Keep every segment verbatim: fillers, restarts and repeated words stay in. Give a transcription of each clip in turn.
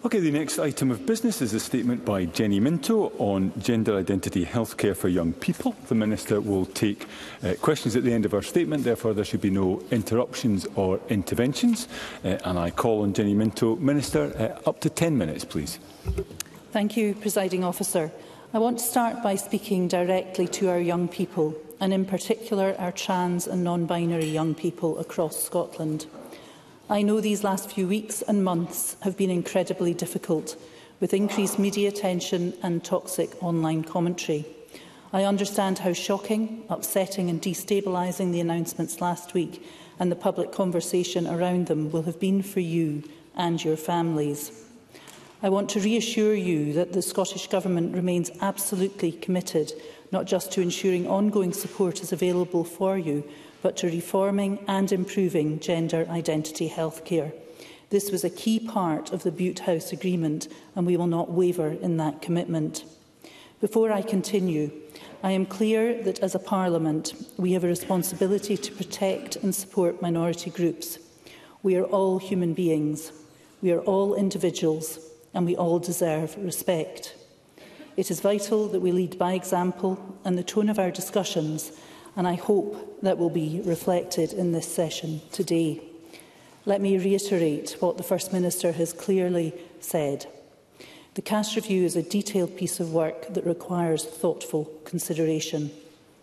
Okay, the next item of business is a statement by Jenny Minto on gender identity healthcare for young people. The Minister will take uh, questions at the end of her statement, therefore there should be no interruptions or interventions. Uh, and I call on Jenny Minto. Minister, uh, up to ten minutes, please. Thank you, Presiding Officer. I want to start by speaking directly to our young people, and in particular our trans and non-binary young people across Scotland. I know these last few weeks and months have been incredibly difficult, with increased media attention and toxic online commentary. I understand how shocking, upsetting and destabilising the announcements last week and the public conversation around them will have been for you and your families. I want to reassure you that the Scottish Government remains absolutely committed not just to ensuring ongoing support is available for you, but to reforming and improving gender identity healthcare. This was a key part of the Butte House Agreement, and we will not waver in that commitment. Before I continue, I am clear that as a Parliament, we have a responsibility to protect and support minority groups. We are all human beings. We are all individuals, and we all deserve respect. It is vital that we lead by example and the tone of our discussions, and I hope that will be reflected in this session today. Let me reiterate what the First Minister has clearly said. The C A S review is a detailed piece of work that requires thoughtful consideration.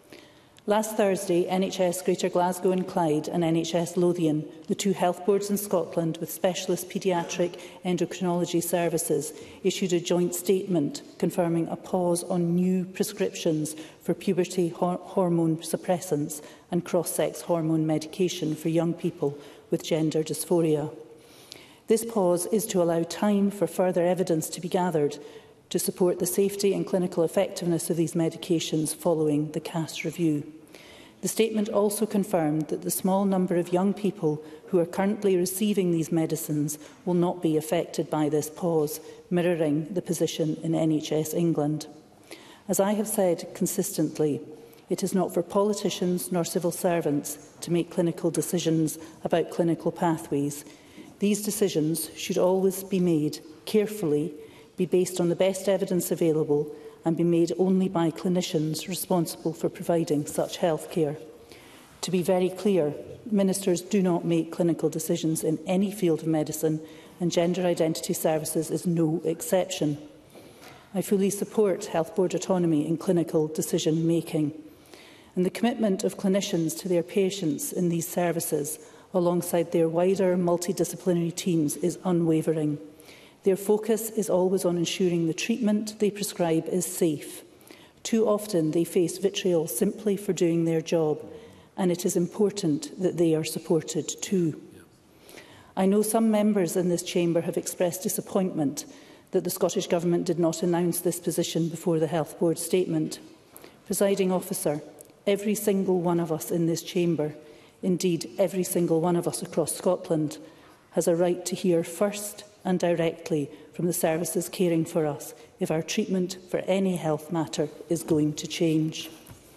Last Thursday, N H S Greater Glasgow and Clyde and N H S Lothian, the two health boards in Scotland with specialist paediatric endocrinology services, issued a joint statement confirming a pause on new prescriptions for puberty hor hormone suppressants and cross-sex hormone medication for young people with gender dysphoria. This pause is to allow time for further evidence to be gathered to support the safety and clinical effectiveness of these medications following the C A S review. The statement also confirmed that the small number of young people who are currently receiving these medicines will not be affected by this pause, mirroring the position in N H S England. As I have said consistently, it is not for politicians nor civil servants to make clinical decisions about clinical pathways. These decisions should always be made carefully, be based on the best evidence available, and be made only by clinicians responsible for providing such health care. To be very clear, ministers do not make clinical decisions in any field of medicine, and gender identity services is no exception. I fully support health board autonomy in clinical decision-making, and the commitment of clinicians to their patients in these services, alongside their wider multidisciplinary teams, is unwavering. Their focus is always on ensuring the treatment they prescribe is safe. Too often they face vitriol simply for doing their job, and it is important that they are supported too. I know some members in this chamber have expressed disappointment that the Scottish Government did not announce this position before the Health Board statement. Presiding Officer, every single one of us in this chamber, indeed every single one of us across Scotland, has a right to hear first and directly from the services caring for us if our treatment for any health matter is going to change.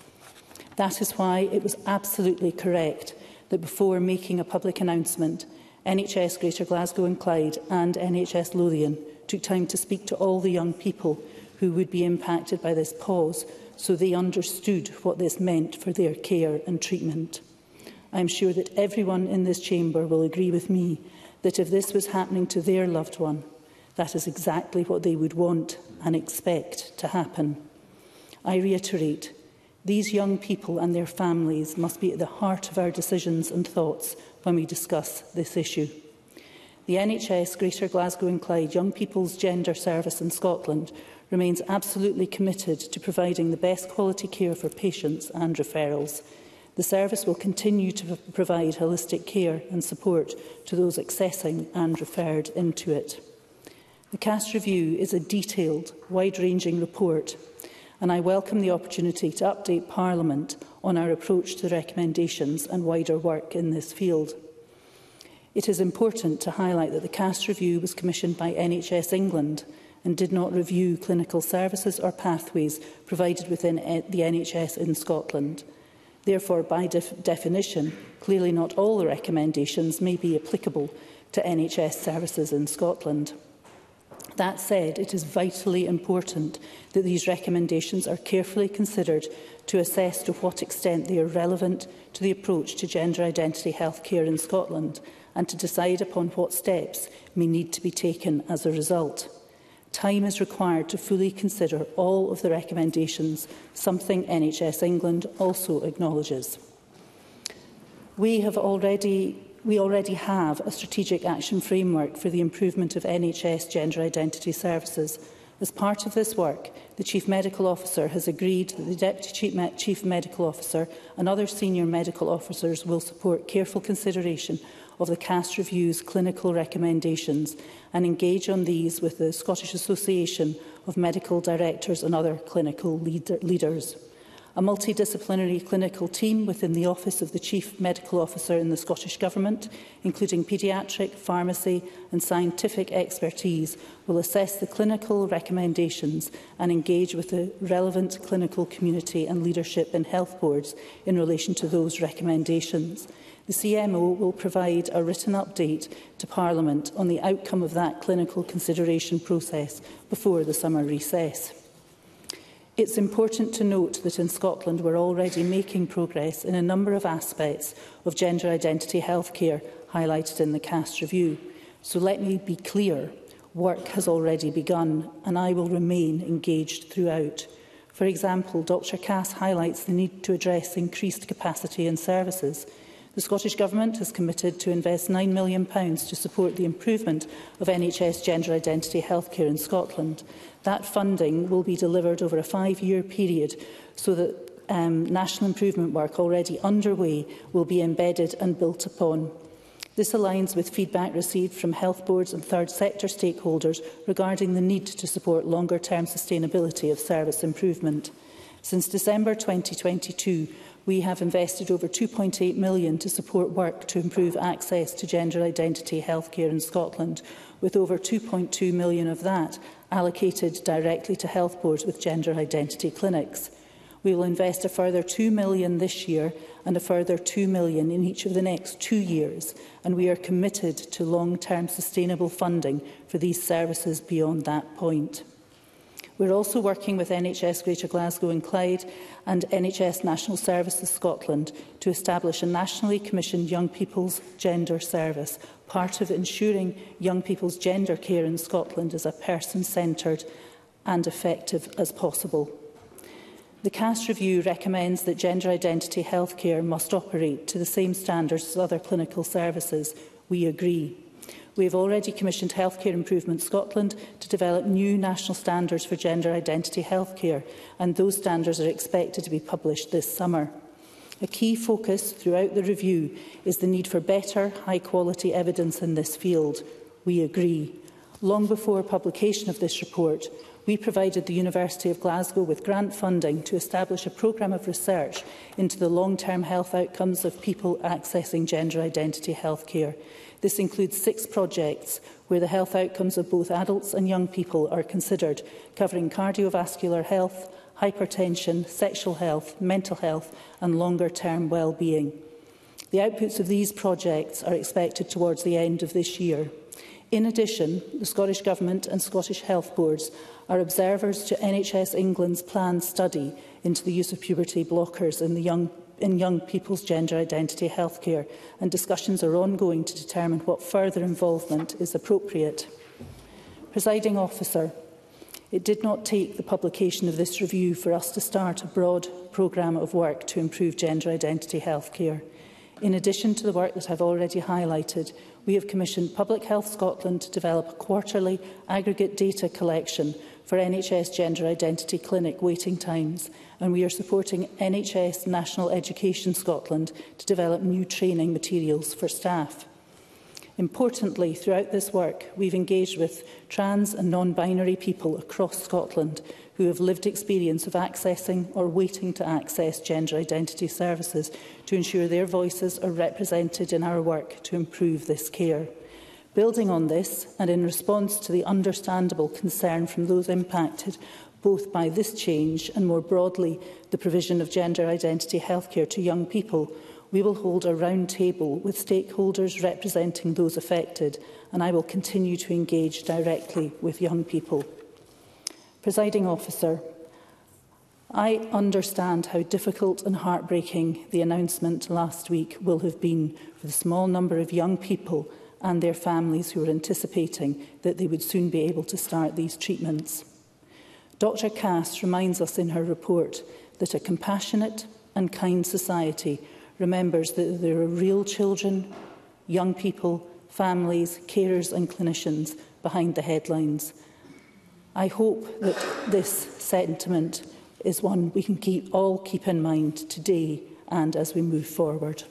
That is why it was absolutely correct that before making a public announcement, N H S Greater Glasgow and Clyde and N H S Lothian took time to speak to all the young people who would be impacted by this pause, so they understood what this meant for their care and treatment. I am sure that everyone in this chamber will agree with me that if this was happening to their loved one, that is exactly what they would want and expect to happen. I reiterate, these young people and their families must be at the heart of our decisions and thoughts when we discuss this issue. The N H S Greater Glasgow and Clyde Young People's Gender Service in Scotland remains absolutely committed to providing the best quality care for patients and referrals. The service will continue to provide holistic care and support to those accessing and referred into it. The C A S review is a detailed, wide-ranging report, and I welcome the opportunity to update Parliament on our approach to the recommendations and wider work in this field. It is important to highlight that the C A S review was commissioned by N H S England and did not review clinical services or pathways provided within the N H S in Scotland. Therefore, by def definition, clearly not all the recommendations may be applicable to N H S services in Scotland. That said, it is vitally important that these recommendations are carefully considered to assess to what extent they are relevant to the approach to gender identity healthcare in Scotland, and to decide upon what steps may need to be taken as a result. Time is required to fully consider all of the recommendations, something N H S England also acknowledges. We have already We already have a strategic action framework for the improvement of N H S gender identity services. As part of this work, the Chief Medical Officer has agreed that the Deputy Chief, Me Chief Medical Officer and other senior medical officers will support careful consideration of the C A S Review's clinical recommendations and engage on these with the Scottish Association of Medical Directors and other clinical leader leaders. A multidisciplinary clinical team within the Office of the Chief Medical Officer in the Scottish Government, including paediatric, pharmacy and scientific expertise, will assess the clinical recommendations and engage with the relevant clinical community and leadership in health boards in relation to those recommendations. The C M O will provide a written update to Parliament on the outcome of that clinical consideration process before the summer recess. It's important to note that in Scotland we're already making progress in a number of aspects of gender identity healthcare highlighted in the C A S Review. So let me be clear, work has already begun and I will remain engaged throughout. For example, Doctor Cass highlights the need to address increased capacity in services. The Scottish Government has committed to invest nine million pounds to support the improvement of N H S gender identity healthcare in Scotland. That funding will be delivered over a five-year period so that um, national improvement work already underway will be embedded and built upon. This aligns with feedback received from health boards and third sector stakeholders regarding the need to support longer-term sustainability of service improvement. Since December twenty twenty-two, we have invested over two point eight million pounds to support work to improve access to gender identity healthcare in Scotland, with over two point two million pounds of that allocated directly to health boards with gender identity clinics. We will invest a further two million pounds this year and a further two million pounds in each of the next two years, and we are committed to long-term sustainable funding for these services beyond that point. We're also working with N H S Greater Glasgow and Clyde and N H S National Services Scotland to establish a nationally commissioned young people's gender service, part of ensuring young people's gender care in Scotland is as person-centred and effective as possible. The C A S Review recommends that gender identity healthcare must operate to the same standards as other clinical services. We agree. We have already commissioned Healthcare Improvement Scotland to develop new national standards for gender identity healthcare, and those standards are expected to be published this summer. A key focus throughout the review is the need for better, high-quality evidence in this field. We agree. Long before publication of this report, we provided the University of Glasgow with grant funding to establish a programme of research into the long-term health outcomes of people accessing gender identity healthcare. This includes six projects where the health outcomes of both adults and young people are considered, covering cardiovascular health, hypertension, sexual health, mental health and longer-term well-being. The outputs of these projects are expected towards the end of this year. In addition, the Scottish Government and Scottish Health Boards are observers to N H S England's planned study into the use of puberty blockers in, the young, in young people's gender identity healthcare, and discussions are ongoing to determine what further involvement is appropriate. Presiding Officer, it did not take the publication of this review for us to start a broad programme of work to improve gender identity healthcare. In addition to the work that I've already highlighted, we have commissioned Public Health Scotland to develop a quarterly aggregate data collection for N H S gender identity clinic waiting times, and we are supporting N H S National Education Scotland to develop new training materials for staff. Importantly, throughout this work, we've engaged with trans and non-binary people across Scotland who have lived experience of accessing or waiting to access gender identity services to ensure their voices are represented in our work to improve this care. Building on this, and in response to the understandable concern from those impacted both by this change and more broadly the provision of gender identity healthcare to young people, We will hold a round table with stakeholders representing those affected, and I will continue to engage directly with young people. Presiding Officer, I understand how difficult and heartbreaking the announcement last week will have been for the small number of young people and their families who are anticipating that they would soon be able to start these treatments. Doctor Cass reminds us in her report that a compassionate and kind society remembers that there are real children, young people, families, carers and clinicians behind the headlines. I hope that this sentiment is one we can keep, all keep in mind today and as we move forward.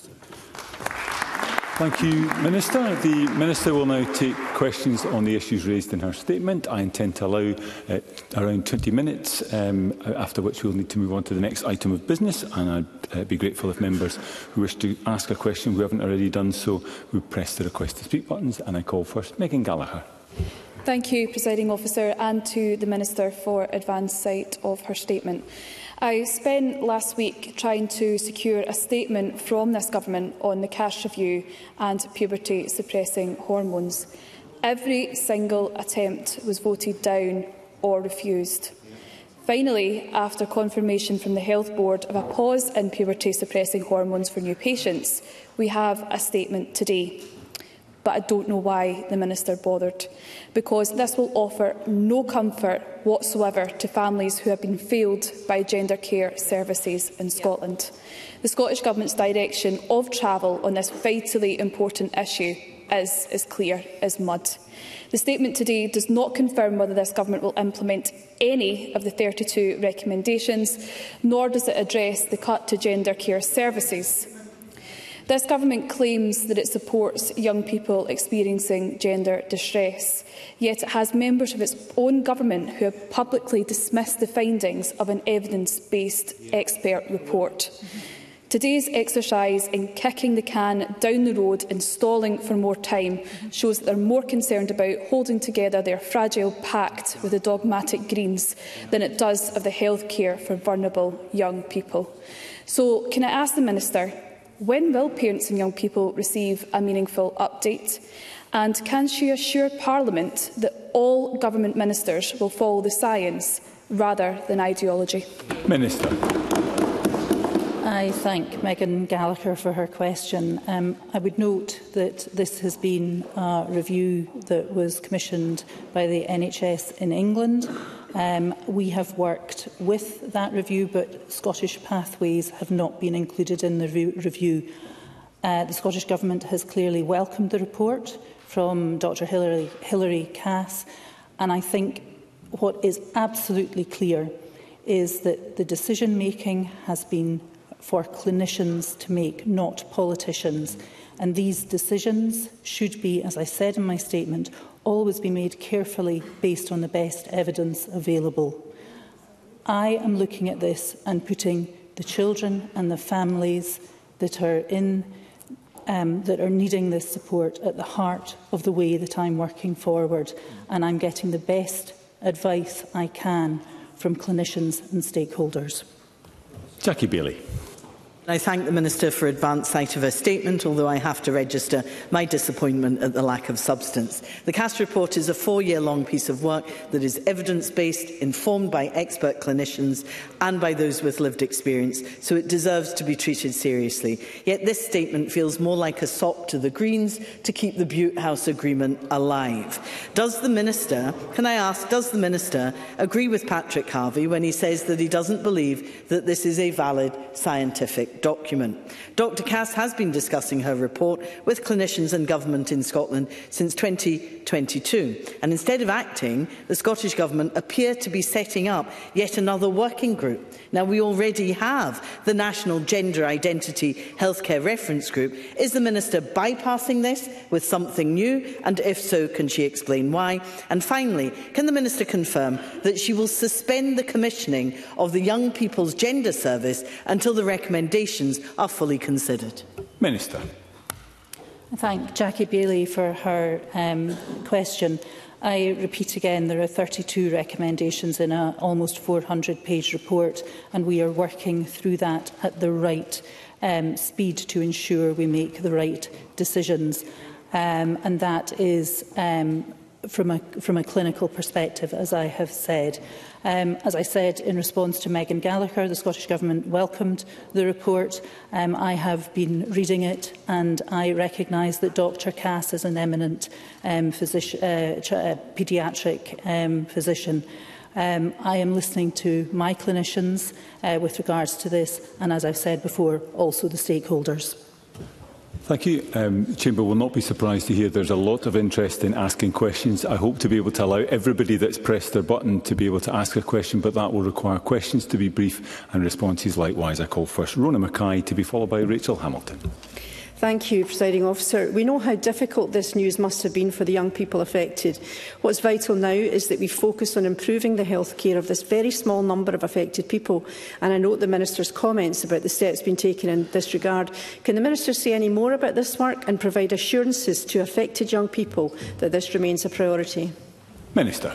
Thank you, Minister. The Minister will now take questions on the issues raised in her statement. I intend to allow uh, around twenty minutes, um, after which we will need to move on to the next item of business, and I'd uh, be grateful if members who wish to ask a question who haven't already done so would press the request to speak buttons, and I call first Megan Gallagher. Thank you, Presiding Officer, and to the Minister for advance sight of her statement. I spent last week trying to secure a statement from this Government on the cash review and puberty-suppressing hormones. Every single attempt was voted down or refused. Finally, after confirmation from the Health Board of a pause in puberty-suppressing hormones for new patients, we have a statement today. But I don't know why the Minister bothered, because this will offer no comfort whatsoever to families who have been failed by gender care services in Scotland. The Scottish Government's direction of travel on this vitally important issue is as clear as mud. The statement today does not confirm whether this Government will implement any of the thirty-two recommendations, nor does it address the cut to gender care services. This Government claims that it supports young people experiencing gender distress, yet it has members of its own government who have publicly dismissed the findings of an evidence-based expert report. Today's exercise in kicking the can down the road and stalling for more time shows that they are more concerned about holding together their fragile pact with the dogmatic Greens than it does of the health care for vulnerable young people. So, can I ask the Minister, when will parents and young people receive a meaningful update? And can she assure Parliament that all government ministers will follow the science rather than ideology? Minister. I thank Megan Gallagher for her question. Um, I would note that this has been a review that was commissioned by the N H S in England. Um, we have worked with that review, but Scottish pathways have not been included in the re review. Uh, the Scottish Government has clearly welcomed the report from Doctor Hilary, Hilary Cass, and I think what is absolutely clear is that the decision-making has been for clinicians to make, not politicians. And these decisions should be, as I said in my statement, always be made carefully based on the best evidence available. I am looking at this and putting the children and the families that are in um, that are needing this support at the heart of the way that I'm working forward, and I'm getting the best advice I can from clinicians and stakeholders. Jackie Bailey. I thank the Minister for advance sight of her statement, although I have to register my disappointment at the lack of substance. The Cass report is a four-year-long piece of work that is evidence-based, informed by expert clinicians and by those with lived experience, so it deserves to be treated seriously. Yet this statement feels more like a sop to the Greens to keep the Butte House Agreement alive. Does the Minister, can I ask, does the Minister agree with Patrick Harvey when he says that he doesn't believe that this is a valid scientific document? Doctor Cass has been discussing her report with clinicians and government in Scotland since twenty twenty-two, and instead of acting, the Scottish Government appear to be setting up yet another working group. Now, we already have the National Gender Identity Healthcare Reference Group. Is the Minister bypassing this with something new, and if so, can she explain why? And finally, can the Minister confirm that she will suspend the commissioning of the Young People's Gender Service until the recommendations are fully considered? Minister. I thank Jackie Bailey for her um, question. I repeat again, there are thirty-two recommendations in an almost four hundred page report, and we are working through that at the right um, speed to ensure we make the right decisions. Um, and that is um, from, a, from a clinical perspective, as I have said. Um, as I said in response to Megan Gallagher, the Scottish Government welcomed the report. Um, I have been reading it, and I recognise that Doctor Cass is an eminent um, physician, uh, uh, paediatric um, physician. Um, I am listening to my clinicians uh, with regards to this, and as I've said before, also the stakeholders. Thank you. Um, the Chamber will not be surprised to hear there's a lot of interest in asking questions. I hope to be able to allow everybody that's pressed their button to be able to ask a question, but that will require questions to be brief and responses likewise. I call first Rona Mackay, to be followed by Rachel Hamilton. Thank you, Presiding Officer. We know how difficult this news must have been for the young people affected. What's vital now is that we focus on improving the health care of this very small number of affected people. And I note the Minister's comments about the steps being taken in this regard. Can the Minister say any more about this work and provide assurances to affected young people that this remains a priority? Minister.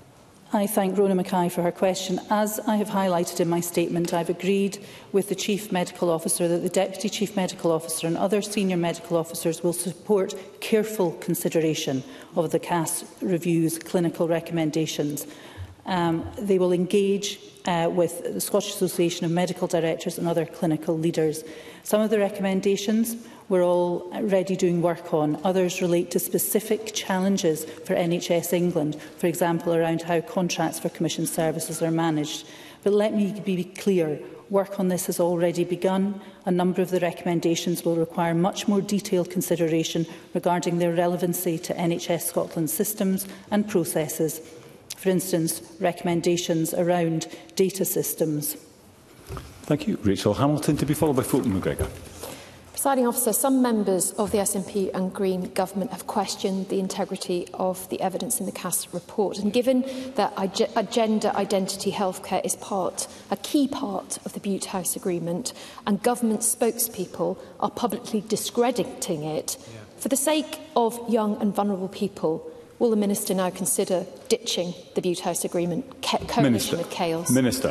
I thank Rona Mackay for her question. As I have highlighted in my statement, I have agreed with the Chief Medical Officer that the Deputy Chief Medical Officer and other senior medical officers will support careful consideration of the C A S Review's clinical recommendations. Um, they will engage uh, with the Scottish Association of Medical Directors and other clinical leaders. Some of the recommendations we're already doing work on. Others relate to specific challenges for N H S England, for example, around how contracts for commissioned services are managed. But let me be clear, work on this has already begun. A number of the recommendations will require much more detailed consideration regarding their relevancy to N H S Scotland systems and processes. For instance, recommendations around data systems. Thank you. Rachel Hamilton, to be followed by Fulton McGregor. Presiding Officer, some members of the S N P and Green Government have questioned the integrity of the evidence in the C A S report. And given that gender identity healthcare is part, a key part of the Butte House Agreement, and government spokespeople are publicly discrediting it, yeah. for the sake of young and vulnerable people, will the Minister now consider ditching the Butte House Agreement coalition Minister. of chaos? Minister.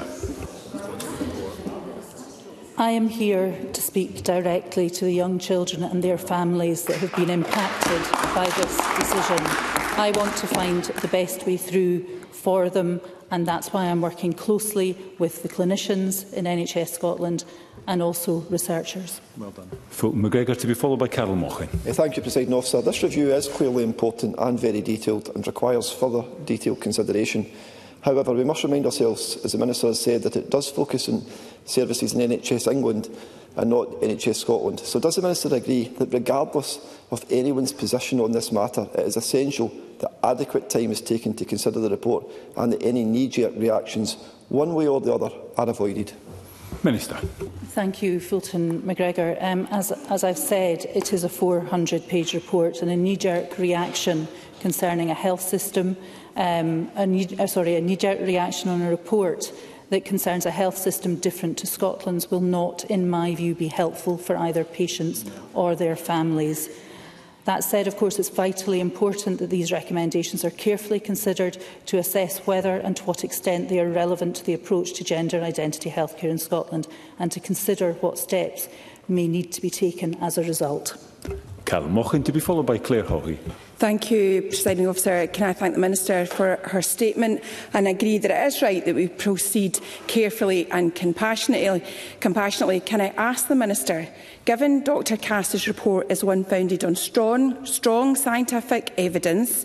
I am here to speak directly to the young children and their families that have been impacted by this decision. I want to find the best way through for them, and that's why I'm working closely with the clinicians in N H S Scotland and also researchers. Well done. Fulton McGregor, to be followed by Carol Mochan. Uh, thank you, Presiding Officer. This review is clearly important and very detailed and requires further detailed consideration. However, we must remind ourselves, as the Minister has said, that it does focus on services in N H S England and not N H S Scotland. So does the Minister agree that regardless of anyone's position on this matter, it is essential that adequate time is taken to consider the report and that any knee-jerk reactions, one way or the other, are avoided? Minister. Thank you, Fulton McGregor. Um, as, as I've said, it is a four hundred page report, and a knee-jerk reaction concerning a health system, um, a knee, uh, sorry, a knee-jerk reaction on a report that concerns a health system different to Scotland's will not, in my view, be helpful for either patients or their families. That said, of course, it's vitally important that these recommendations are carefully considered to assess whether and to what extent they are relevant to the approach to gender identity healthcare in Scotland, and to consider what steps may need to be taken as a result. Carol Mochan, to be followed by Claire Hawley. Thank you, Presiding Officer. Can I thank the Minister for her statement and agree that it is right that we proceed carefully and compassionately. compassionately. Can I ask the Minister, given Doctor Cass's report is one founded on strong, strong scientific evidence,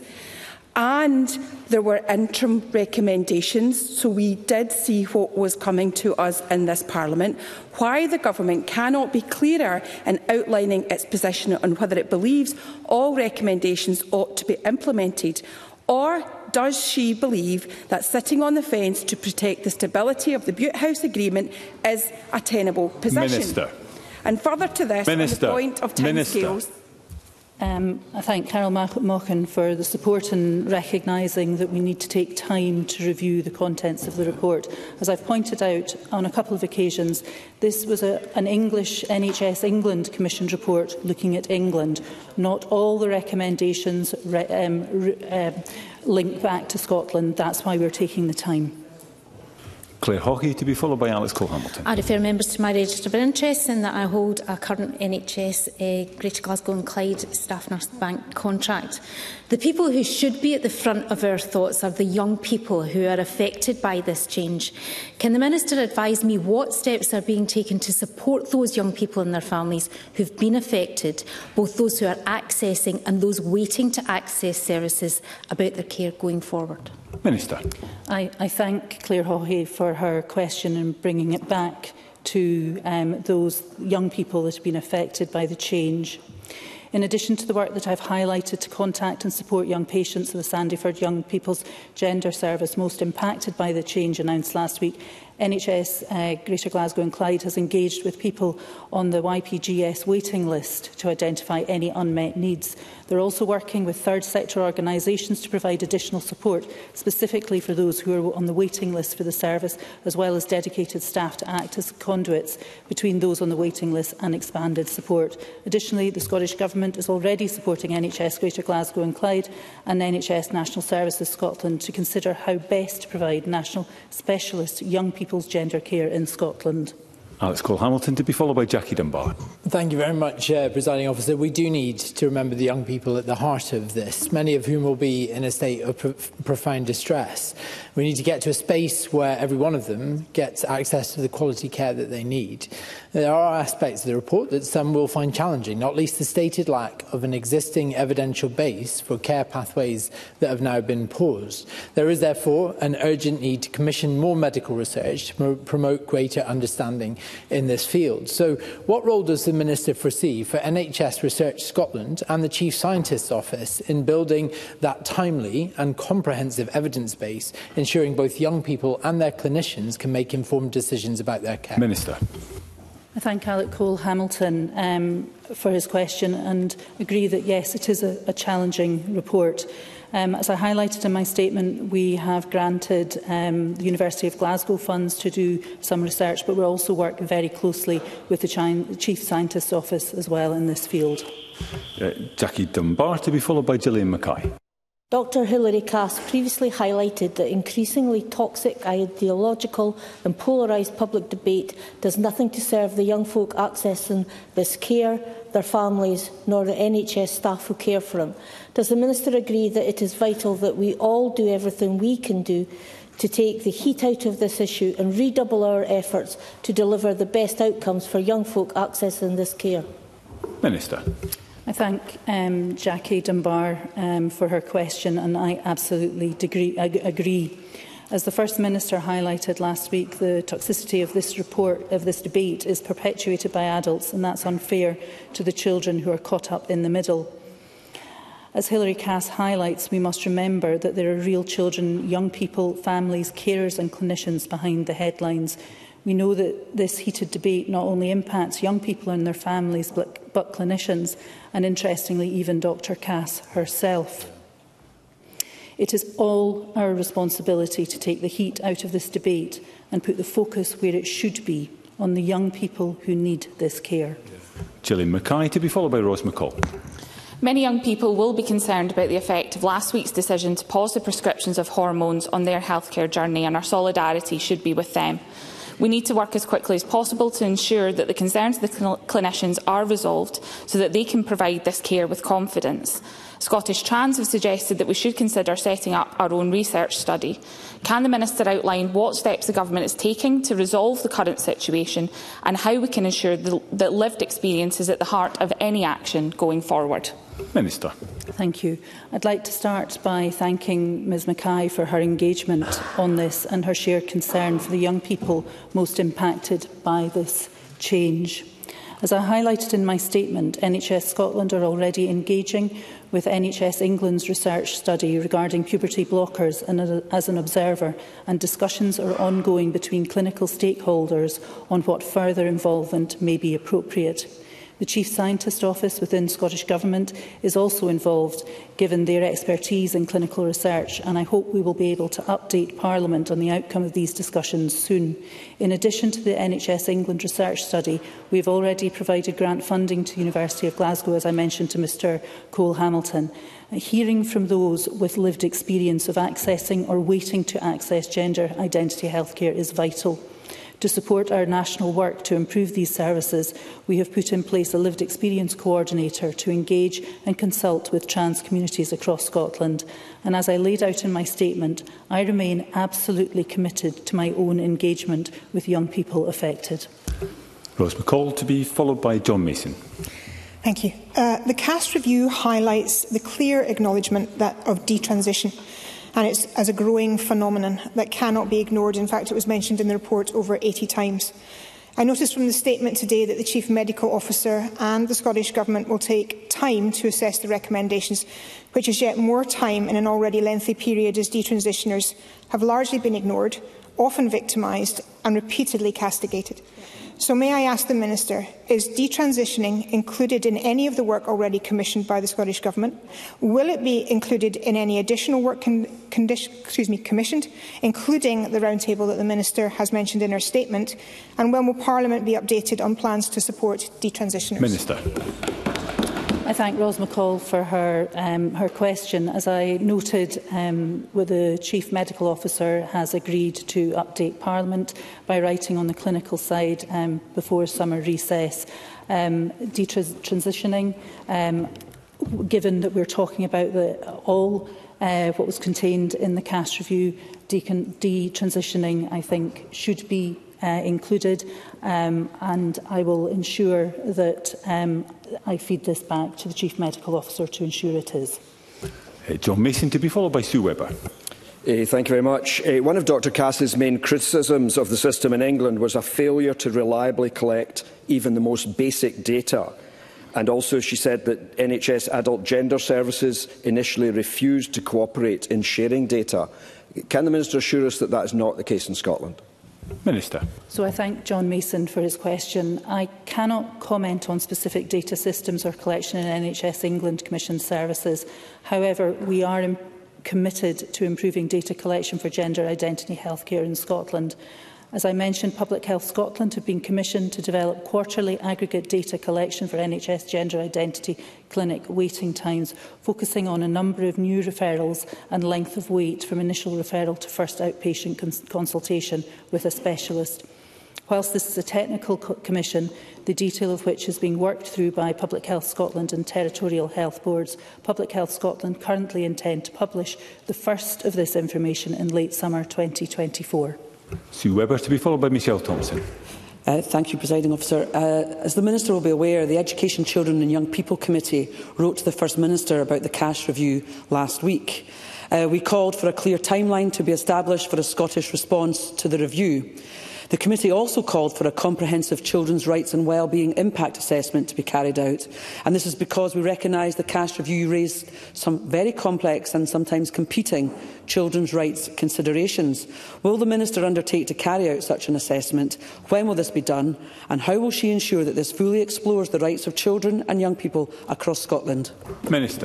and there were interim recommendations, so we did see what was coming to us in this Parliament, why the Government cannot be clearer in outlining its position on whether it believes all recommendations ought to be implemented, or does she believe that sitting on the fence to protect the stability of the Butte House Agreement is a tenable position? Minister. And further to this, Minister. on the point of timescales. Um, I thank Carol Mochan for the support in recognising that we need to take time to review the contents of the report. As I've pointed out on a couple of occasions, this was a, an English N H S England commissioned report looking at England. Not all the recommendations re, um, re, um, link back to Scotland. That's why we're taking the time. Claire Hoggy to be followed by Alex Cole-Hamilton. I refer members to my register of interest in that I hold a current N H S uh, Greater Glasgow and Clyde Staff Nurse Bank contract. The people who should be at the front of our thoughts are the young people who are affected by this change. Can the Minister advise me what steps are being taken to support those young people and their families who have been affected, both those who are accessing and those waiting to access services, about their care going forward? Minister. I, I thank Claire Hoggy for her question and bringing it back to um, those young people that have been affected by the change. In addition to the work that I've highlighted to contact and support young patients of the Sandyford Young People's Gender Service most impacted by the change announced last week, N H S uh, Greater Glasgow and Clyde has engaged with people on the Y P G S waiting list to identify any unmet needs. They're also working with third sector organisations to provide additional support, specifically for those who are on the waiting list for the service, as well as dedicated staff to act as conduits between those on the waiting list and expanded support. Additionally, the Scottish Government is already supporting N H S Greater Glasgow and Clyde and N H S National Services Scotland to consider how best to provide national specialist young people's gender care in Scotland. Alex Cole-Hamilton to be followed by Jackie Dunbar. Thank you very much, uh, Presiding Officer. We do need to remember the young people at the heart of this, many of whom will be in a state of pro profound distress. We need to get to a space where every one of them gets access to the quality care that they need. There are aspects of the report that some will find challenging, not least the stated lack of an existing evidential base for care pathways that have now been paused. There is therefore an urgent need to commission more medical research to promote greater understanding in this field. So what role does the Minister foresee for N H S Research Scotland and the Chief Scientist's Office in building that timely and comprehensive evidence base, ensuring both young people and their clinicians can make informed decisions about their care? Minister. I thank Alex Cole-Hamilton um, for his question and agree that, yes, it is a, a challenging report. Um, as I highlighted in my statement, we have granted um, the University of Glasgow funds to do some research, but we also work very closely with the Chief Scientist's Office as well in this field. Uh, Jackie Dunbar to be followed by Gillian Mackay. Doctor Hilary Cass previously highlighted that increasingly toxic, ideological and polarised public debate does nothing to serve the young folk accessing this care, their families, nor the N H S staff who care for them. Does the Minister agree that it is vital that we all do everything we can do to take the heat out of this issue and redouble our efforts to deliver the best outcomes for young folk accessing this care? Minister. I thank um, Jackie Dunbar um, for her question, and I absolutely degree, ag agree. As the First Minister highlighted last week, the toxicity of this report, of this debate, is perpetuated by adults, and that's unfair to the children who are caught up in the middle. As Hilary Cass highlights, we must remember that there are real children, young people, families, carers and clinicians behind the headlines. We know that this heated debate not only impacts young people and their families, but, but clinicians, and interestingly, even Doctor Cass herself. It is all our responsibility to take the heat out of this debate and put the focus where it should be, on the young people who need this care. Gillian Mackay to be followed by Rose McCall. Many young people will be concerned about the effect of last week's decision to pause the prescriptions of hormones on their healthcare journey, and our solidarity should be with them. We need to work as quickly as possible to ensure that the concerns of the cl clinicians are resolved so that they can provide this care with confidence. Scottish Trans have suggested that we should consider setting up our own research study. Can the Minister outline what steps the Government is taking to resolve the current situation and how we can ensure the, that lived experience is at the heart of any action going forward? Minister. Thank you. I'd like to start by thanking Ms Mackay for her engagement on this and her shared concern for the young people most impacted by this change. As I highlighted in my statement, N H S Scotland are already engaging with N H S England's research study regarding puberty blockers and as an observer, and discussions are ongoing between clinical stakeholders on what further involvement may be appropriate. The Chief Scientist Office within Scottish Government is also involved, given their expertise in clinical research, and I hope we will be able to update Parliament on the outcome of these discussions soon. In addition to the N H S England research study, we have already provided grant funding to the University of Glasgow, as I mentioned to Mr Cole-Hamilton. Hearing from those with lived experience of accessing or waiting to access gender identity healthcare is vital. To support our national work to improve these services, we have put in place a lived experience coordinator to engage and consult with trans communities across Scotland. And as I laid out in my statement, I remain absolutely committed to my own engagement with young people affected. Rose McCall, to be followed by John Mason. Thank you. Uh, the C A S review highlights the clear acknowledgement that of detransition, and it's as a growing phenomenon that cannot be ignored. In fact, it was mentioned in the report over eighty times. I noticed from the statement today that the Chief Medical Officer and the Scottish Government will take time to assess the recommendations, which is yet more time in an already lengthy period, as detransitioners have largely been ignored, often victimised and repeatedly castigated. So may I ask the Minister, is detransitioning included in any of the work already commissioned by the Scottish Government? Will it be included in any additional work con excuse me, commissioned, including the roundtable that the Minister has mentioned in her statement? And when will Parliament be updated on plans to support detransitioners? Minister. I thank Rose McCall for her, um, her question. As I noted, um, the Chief Medical Officer has agreed to update Parliament by writing on the clinical side um, before summer recess. Um, detransitioning, um, given that we're talking about the, all uh, what was contained in the C A S review, detransitioning, I think, should be Uh, included, um, and I will ensure that um, I feed this back to the Chief Medical Officer to ensure it is. Uh, John Mason, to be followed by Sue Webber. Uh, thank you very much. Uh, one of Dr Cass's main criticisms of the system in England was a failure to reliably collect even the most basic data. And also she said that N H S adult gender services initially refused to cooperate in sharing data. Can the Minister assure us that that is not the case in Scotland? Minister. So I thank John Mason for his question. I cannot comment on specific data systems or collection in N H S England commissioned services. However, we are committed to improving data collection for gender identity healthcare in Scotland. As I mentioned, Public Health Scotland have been commissioned to develop quarterly aggregate data collection for N H S gender identity clinic waiting times, focusing on a number of new referrals and length of wait from initial referral to first outpatient cons consultation with a specialist. Whilst this is a technical co commission, the detail of which is being worked through by Public Health Scotland and territorial health boards, Public Health Scotland currently intend to publish the first of this information in late summer twenty twenty-four. Sue Webber, to be followed by Michelle Thompson. Uh, thank you, Presiding Officer. Uh, as the Minister will be aware, the Education, Children and Young People Committee wrote to the First Minister about the C A S review last week. Uh, we called for a clear timeline to be established for a Scottish response to the review. The committee also called for a comprehensive children's rights and wellbeing impact assessment to be carried out, and this is because we recognise the C A S review raised some very complex and sometimes competing children's rights considerations. Will the Minister undertake to carry out such an assessment? When will this be done? And how will she ensure that this fully explores the rights of children and young people across Scotland? Minister.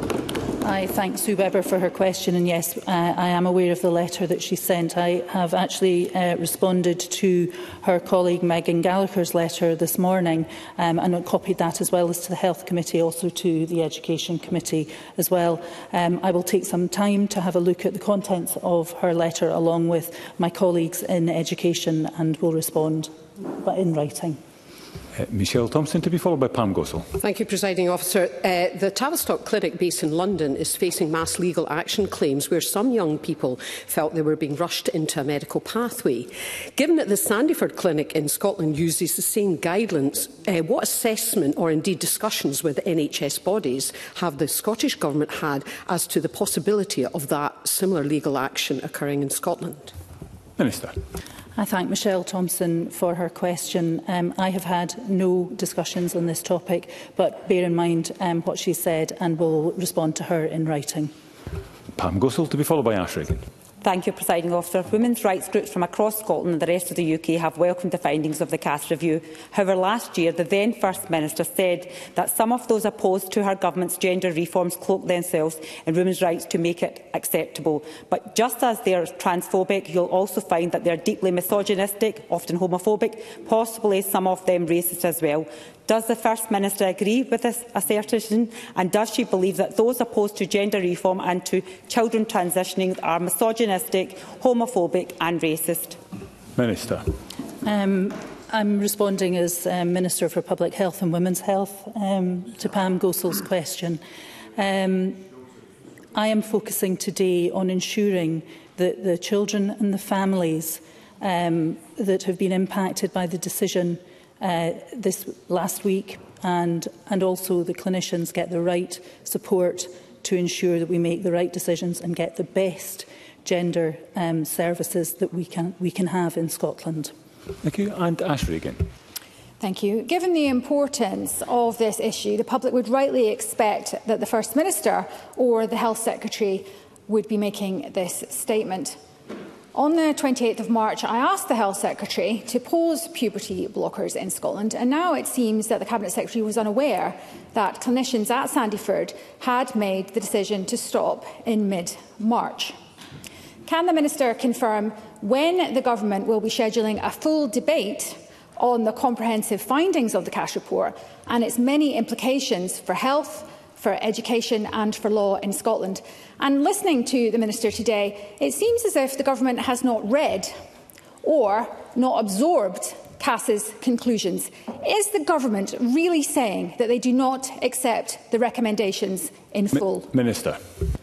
I thank Sue Webber for her question, and yes, uh, I am aware of the letter that she sent. I have actually uh, responded to her colleague Megan Gallagher's letter this morning, um, and copied that as well as to the Health Committee, also to the Education Committee as well. Um, I will take some time to have a look at the contents of her letter along with my colleagues in Education, and will respond but in writing. Uh, Michelle Thompson, to be followed by Pam Gossel. Thank you, Presiding Officer. Uh, the Tavistock Clinic based in London is facing mass legal action claims where some young people felt they were being rushed into a medical pathway. Given that the Sandyford Clinic in Scotland uses the same guidelines, uh, what assessment or indeed discussions with N H S bodies have the Scottish Government had as to the possibility of that similar legal action occurring in Scotland? Minister. I thank Michelle Thompson for her question. Um, I have had no discussions on this topic, but bear in mind um, what she said and will respond to her in writing. Pam Gossel, to be followed by Ash Regan. Thank you, Presiding Officer. Women's rights groups from across Scotland and the rest of the U K have welcomed the findings of the C A S review. However, last year, the then First Minister said that some of those opposed to her government's gender reforms cloak themselves in women's rights to make it acceptable. But just as they are transphobic, you'll also find that they are deeply misogynistic, often homophobic, possibly some of them racist as well. Does the First Minister agree with this assertion, and does she believe that those opposed to gender reform and to children transitioning are misogynistic, homophobic and racist? Minister. Um, I'm responding as um, Minister for Public Health and Women's Health um, to Pam Gosel's question. Um, I am focusing today on ensuring that the children and the families um, that have been impacted by the decision Uh, this last week and, and also the clinicians get the right support to ensure that we make the right decisions and get the best gender um, services that we can, we can have in Scotland. Thank you. And Ash Regan. Thank you. Given the importance of this issue, the public would rightly expect that the First Minister or the Health Secretary would be making this statement. On the twenty-eighth of March, I asked the Health Secretary to pause puberty blockers in Scotland, and now it seems that the Cabinet Secretary was unaware that clinicians at Sandyford had made the decision to stop in mid-March. Can the Minister confirm when the Government will be scheduling a full debate on the comprehensive findings of the C A S report and its many implications for health, for education and for law in Scotland? And listening to the Minister today, it seems as if the Government has not read or not absorbed C A S's conclusions. Is the Government really saying that they do not accept the recommendations in full? Minister.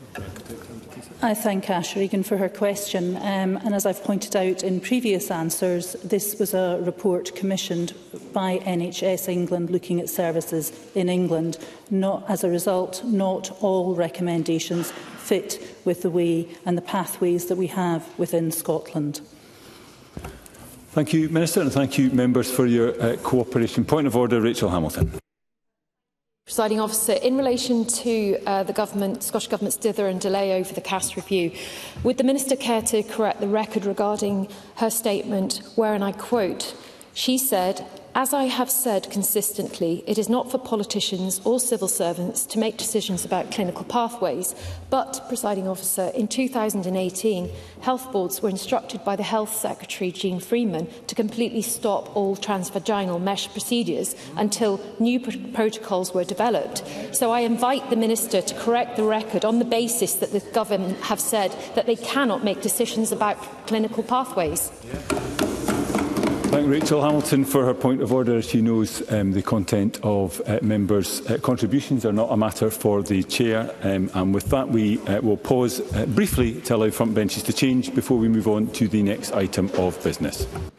I thank Ash Regan for her question, um, and as I've pointed out in previous answers, this was a report commissioned by N H S England looking at services in England. Not, as a result, not all recommendations fit with the way and the pathways that we have within Scotland. Thank you, Minister, and thank you, members, for your uh, cooperation. Point of order, Rachel Hamilton. Presiding Officer, in relation to uh, the government, Scottish Government's dither and delay over the C A S review, would the Minister care to correct the record regarding her statement where, and I quote, she said, "As I have said consistently, it is not for politicians or civil servants to make decisions about clinical pathways, but, Presiding Officer, in two thousand eighteen, health boards were instructed by the Health Secretary, Jean Freeman, to completely stop all transvaginal mesh procedures until new pr protocols were developed. So I invite the Minister to correct the record on the basis that the Government have said that they cannot make decisions about clinical pathways." Yeah. Thank Rachel Hamilton for her point of order. As she knows, um, the content of uh, members' uh, contributions are not a matter for the Chair. Um, and with that, we uh, will pause uh, briefly to allow front benches to change before we move on to the next item of business.